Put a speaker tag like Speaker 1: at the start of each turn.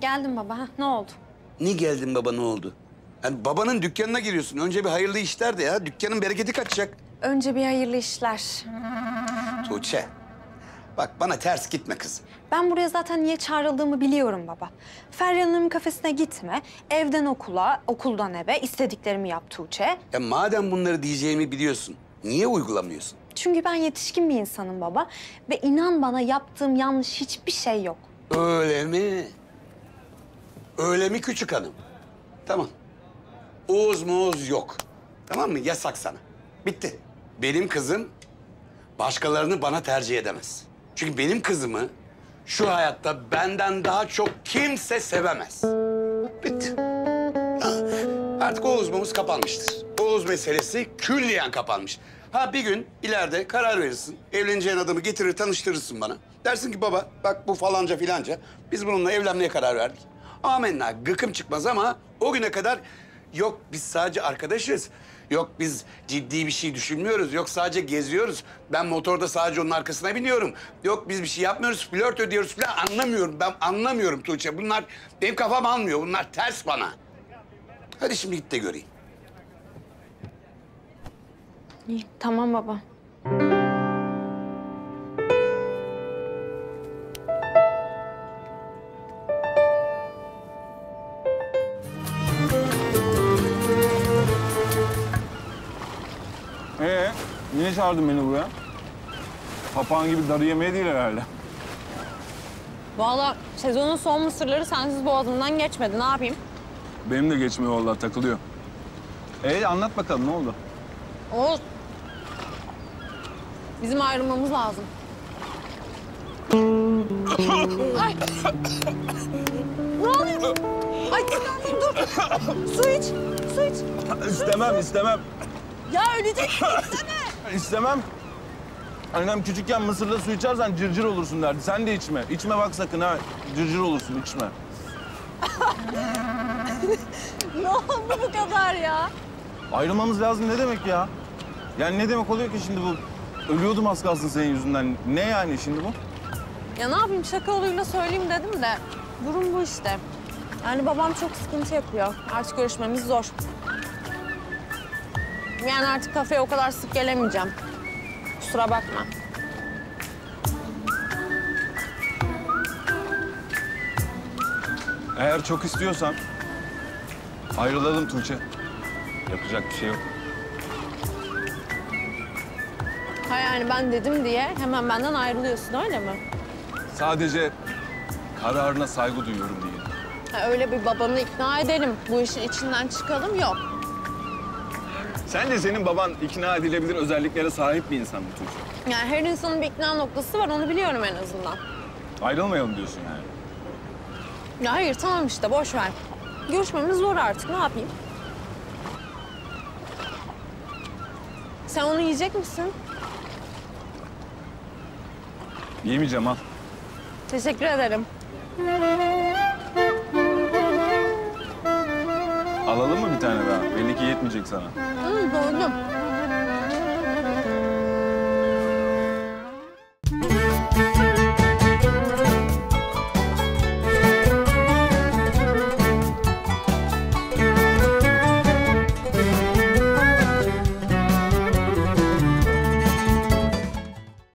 Speaker 1: Geldim baba. Ha, ne oldu?
Speaker 2: Ne geldin baba, ne oldu? Yani babanın dükkanına giriyorsun. Önce bir hayırlı işler de ya. Dükkanın bereketi kaçacak.
Speaker 1: Önce bir hayırlı işler.
Speaker 2: Tuğçe, bak bana ters gitme kızım.
Speaker 1: Ben buraya zaten niye çağrıldığımı biliyorum baba. Feryal Hanım'ın kafesine gitme, evden okula, okuldan eve istediklerimi yap Tuğçe.
Speaker 2: Ya madem bunları diyeceğimi biliyorsun, niye uygulamıyorsun?
Speaker 1: Çünkü ben yetişkin bir insanım baba. Ve inan bana yaptığım yanlış hiçbir şey yok.
Speaker 2: Öyle mi? Öyle mi küçük hanım? Tamam. Oğuz moğuz yok. Tamam mı? Yasak sana. Bitti. Benim kızım başkalarını bana tercih edemez. Çünkü benim kızımı şu hayatta benden daha çok kimse sevemez. Bitti. Ha, artık Oğuz moğuz kapanmıştır. Oğuz meselesi külliyen kapanmış. Ha bir gün ileride karar verirsin. Evleneceğin adamı getirir tanıştırırsın bana. Dersin ki baba bak bu falanca filanca. Biz bununla evlenmeye karar verdik. Amenna gıkım çıkmaz ama o güne kadar yok biz sadece arkadaşız. Yok biz ciddi bir şey düşünmüyoruz. Yok sadece geziyoruz. Ben motorda sadece onun arkasına biniyorum. Yok biz bir şey yapmıyoruz, flört ediyoruz falan anlamıyorum. Ben anlamıyorum Tuğçe. Bunlar benim kafam almıyor. Bunlar ters bana. Hadi şimdi git de göreyim.
Speaker 1: İyi, tamam baba.
Speaker 3: Niye çağırdın beni buraya? Papağan gibi darı yemeğe değil herhalde.
Speaker 4: Vallahi sezonun son mısırları sensiz boğazımdan geçmedi. Ne yapayım?
Speaker 3: Benim de geçmiyor vallahi, takılıyor. Anlat bakalım, ne oldu?
Speaker 4: Oğuz. Bizim ayrılmamız lazım. Ay. Ne oluyor? Ay dur. Su iç. Su iç.
Speaker 3: İstemem.
Speaker 4: Ya ölecek. İsteme.
Speaker 3: İstemem. Annem küçükken mısırla su içersen cırcır olursun derdi. Sen de içme. İçme bak sakın ha. Cırcır olursun, içme.
Speaker 4: Ne oldu bu kadar ya?
Speaker 3: Ayrılmamız lazım ne demek ya? Yani ne demek oluyor ki şimdi bu? Ölüyordum az kalsın senin yüzünden. Ne yani şimdi bu?
Speaker 4: Ya ne yapayım, şaka yoluyla söyleyeyim dedim de durum bu işte. Yani babam çok sıkıntı yapıyor. Artık görüşmemiz zor. Yani artık kafeye o kadar sık gelemeyeceğim. Kusura bakma.
Speaker 3: Eğer çok istiyorsan ayrılalım Tuğçe. Yapacak bir şey yok.
Speaker 4: Ha yani ben dedim diye hemen benden ayrılıyorsun öyle mi?
Speaker 3: Sadece kararına saygı duyuyorum diye.
Speaker 4: Ha, öyle bir babamı ikna edelim, bu işin içinden çıkalım yok.
Speaker 3: Sence senin baban ikna edilebilir özelliklere sahip bir insan mı Tuğçe?
Speaker 4: Yani her insanın bir ikna noktası var, onu biliyorum en azından.
Speaker 3: Ayrılmayalım diyorsun yani.
Speaker 4: Ya hayır, tamam işte, boş ver. Görüşmemiz zor artık, ne yapayım? Sen onu yiyecek misin?
Speaker 3: Yemeyeceğim, al.
Speaker 4: Teşekkür ederim.
Speaker 3: Alalım mı bir tane daha? Belli ki yetmeyecek sana.
Speaker 4: Doydum.